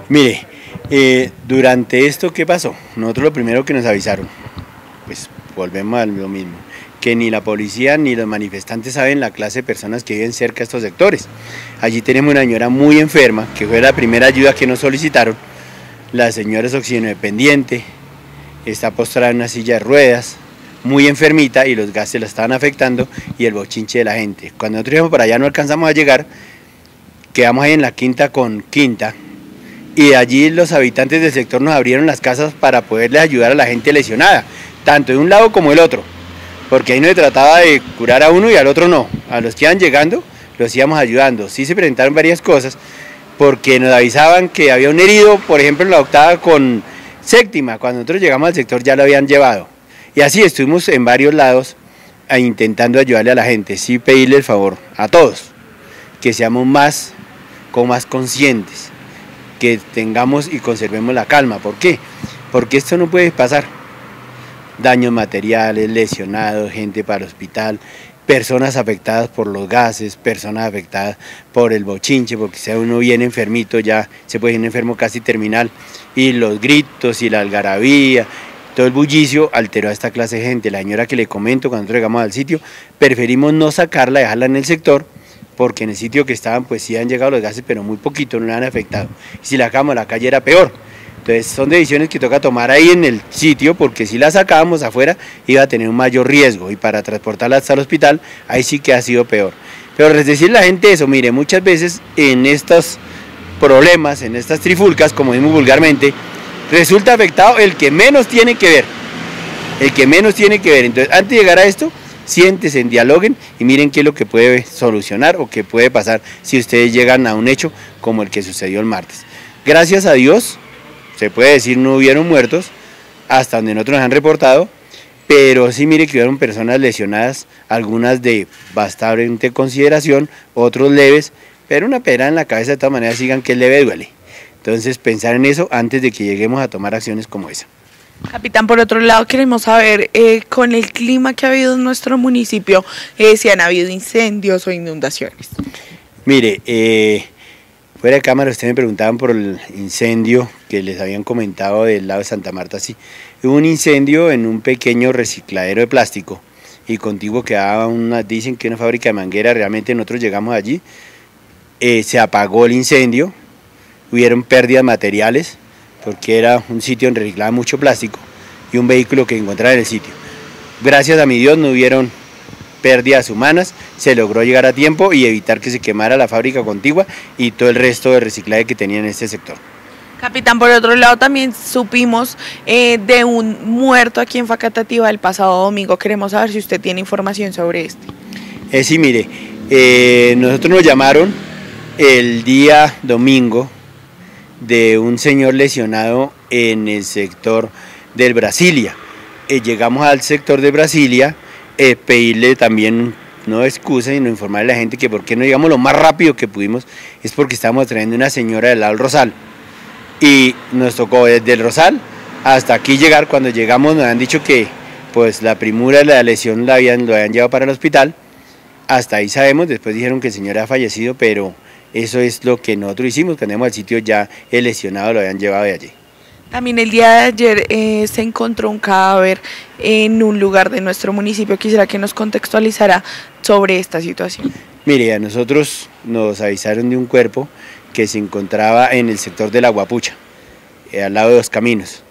Mire, durante esto, ¿qué pasó? Nosotros lo primero que nos avisaron, pues volvemos a lo mismo, que ni la policía ni los manifestantes saben la clase de personas que viven cerca de estos sectores. Allí tenemos una señora muy enferma, que fue la primera ayuda que nos solicitaron. La señora es oxígeno dependiente, está postrada en una silla de ruedas, muy enfermita, y los gases la estaban afectando y el bochinche de la gente. Cuando nosotros íbamos para allá no alcanzamos a llegar, quedamos ahí en la quinta con quinta, y allí los habitantes del sector nos abrieron las casas para poderle ayudar a la gente lesionada, tanto de un lado como del otro, porque ahí no se trataba de curar a uno y al otro no. A los que iban llegando los íbamos ayudando. Sí se presentaron varias cosas, porque nos avisaban que había un herido, por ejemplo en la octava con séptima. Cuando nosotros llegamos al sector ya lo habían llevado, y así estuvimos en varios lados intentando ayudarle a la gente. Sí, pedirle el favor a todos que seamos más conscientes, que tengamos y conservemos la calma. ¿Por qué? Porque esto no puede pasar. Daños materiales, lesionados, gente para el hospital, personas afectadas por los gases, personas afectadas por el bochinche, porque si uno viene enfermito ya se puede ir enfermo casi terminal, y los gritos y la algarabía, todo el bullicio alteró a esta clase de gente. La señora que le comento, cuando nosotros llegamos al sitio, preferimos no sacarla, dejarla en el sector, porque en el sitio que estaban pues sí han llegado los gases, pero muy poquito, no le han afectado. Si la sacamos a la calle era peor. Entonces son decisiones que toca tomar ahí en el sitio, porque si la sacábamos afuera iba a tener un mayor riesgo, y para transportarla hasta el hospital ahí sí que ha sido peor. Pero les decir a la gente eso, mire, muchas veces en estos problemas, en estas trifulcas, como decimos vulgarmente, resulta afectado el que menos tiene que ver, Entonces antes de llegar a esto, siéntense, dialoguen y miren qué es lo que puede solucionar o qué puede pasar si ustedes llegan a un hecho como el que sucedió el martes. Gracias a Dios, se puede decir, no hubieron muertos, hasta donde nosotros nos han reportado, pero sí mire que hubieron personas lesionadas, algunas de bastante consideración, otros leves, pero una pera en la cabeza de todas maneras, sigan que el leve duele. Entonces pensar en eso antes de que lleguemos a tomar acciones como esa. Capitán, por otro lado queremos saber, con el clima que ha habido en nuestro municipio, si han habido incendios o inundaciones. Mire, fuera de cámara ustedes me preguntaban por el incendio que les habían comentado del lado de Santa Marta. Sí, hubo un incendio en un pequeño recicladero de plástico y contiguo quedaba dicen que una fábrica de manguera. Realmente nosotros llegamos allí, se apagó el incendio, hubieron pérdidas materiales porque era un sitio donde reciclaba mucho plástico y un vehículo que encontraba en el sitio. Gracias a mi Dios no hubieron pérdidas humanas, se logró llegar a tiempo y evitar que se quemara la fábrica contigua y todo el resto de reciclaje que tenía en este sector. Capitán, por otro lado también supimos de un muerto aquí en Facatativá el pasado domingo. Queremos saber si usted tiene información sobre este. Sí, mire, nosotros nos llamaron el día domingo de un señor lesionado en el sector del Brasilia. Llegamos al sector de Brasilia, pedirle también, no excusa, sino informarle a la gente que por qué no llegamos lo más rápido que pudimos, es porque estábamos trayendo una señora del lado del Rosal, y nos tocó desde el Rosal hasta aquí llegar. Cuando llegamos nos han dicho que pues la premura de la lesión lo habían llevado para el hospital, hasta ahí sabemos. Después dijeron que el señor ha fallecido, pero eso es lo que nosotros hicimos. Cuando íbamos al sitio ya el lesionado lo habían llevado de allí. También el día de ayer se encontró un cadáver en un lugar de nuestro municipio. Quisiera que nos contextualizara sobre esta situación. Mire, a nosotros nos avisaron de un cuerpo que se encontraba en el sector de la Guapucha, al lado de Dos Caminos.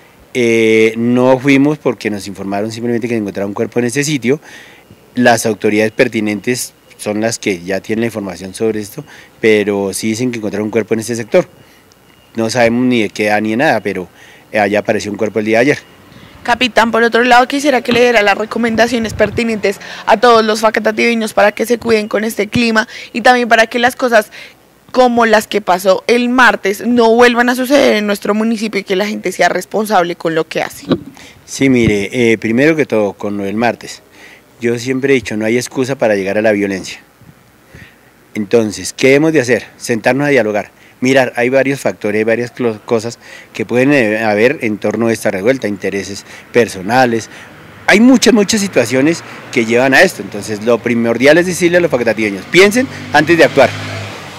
No fuimos porque nos informaron simplemente que se encontraba un cuerpo en ese sitio. Las autoridades pertinentes son las que ya tienen la información sobre esto, pero sí dicen que encontraron un cuerpo en ese sector. No sabemos ni de qué edad ni de nada, pero allá apareció un cuerpo el día de ayer. Capitán, por otro lado, quisiera que le diera las recomendaciones pertinentes a todos los facatativinos para que se cuiden con este clima y también para que las cosas como las que pasó el martes no vuelvan a suceder en nuestro municipio y que la gente sea responsable con lo que hace. Sí, mire, primero que todo, con lo del martes, yo siempre he dicho, no hay excusa para llegar a la violencia. Entonces, ¿qué debemos de hacer? Sentarnos a dialogar. Mirar, hay varios factores, hay varias cosas que pueden haber en torno a esta revuelta, intereses personales. Hay muchas situaciones que llevan a esto. Entonces, lo primordial es decirle a los facatativeños, piensen antes de actuar.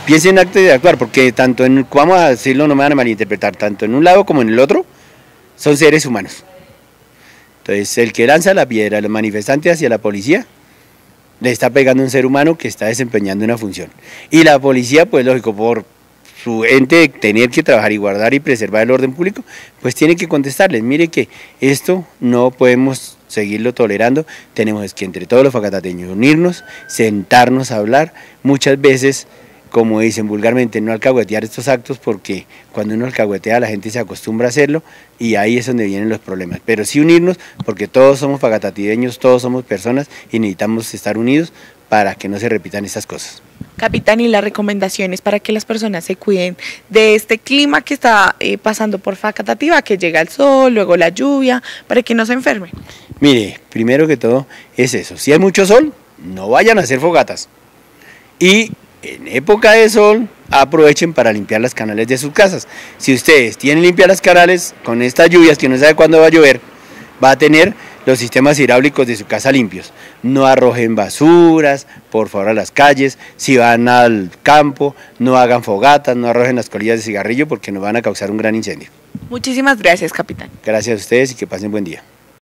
piensen antes de actuar, porque tanto vamos a decirlo, no me van a malinterpretar, tanto en un lado como en el otro, son seres humanos. Entonces, el que lanza la piedra, los manifestantes hacia la policía, le está pegando a un ser humano que está desempeñando una función. Y la policía, pues lógico, por su ente de tener que trabajar y guardar y preservar el orden público, pues tiene que contestarles, mire que esto no podemos seguirlo tolerando, tenemos que entre todos los facatateños unirnos, sentarnos a hablar, muchas veces, como dicen vulgarmente, no alcahuetear estos actos, porque cuando uno alcahuetea la gente se acostumbra a hacerlo y ahí es donde vienen los problemas, pero sí unirnos porque todos somos facatativeños, todos somos personas y necesitamos estar unidos para que no se repitan estas cosas. Capitán, y las recomendaciones para que las personas se cuiden de este clima que está pasando por Facatativá, que llega el sol, luego la lluvia, para que no se enfermen. Mire, primero que todo es eso, si hay mucho sol, no vayan a hacer fogatas y en época de sol aprovechen para limpiar las canales de sus casas. Si ustedes tienen limpiar las canales con estas lluvias que no sabe cuándo va a llover, va a tener los sistemas hidráulicos de su casa limpios. No arrojen basuras, por favor, a las calles. Si van al campo, no hagan fogatas, no arrojen las colillas de cigarrillo porque nos van a causar un gran incendio. Muchísimas gracias, capitán. Gracias a ustedes y que pasen buen día.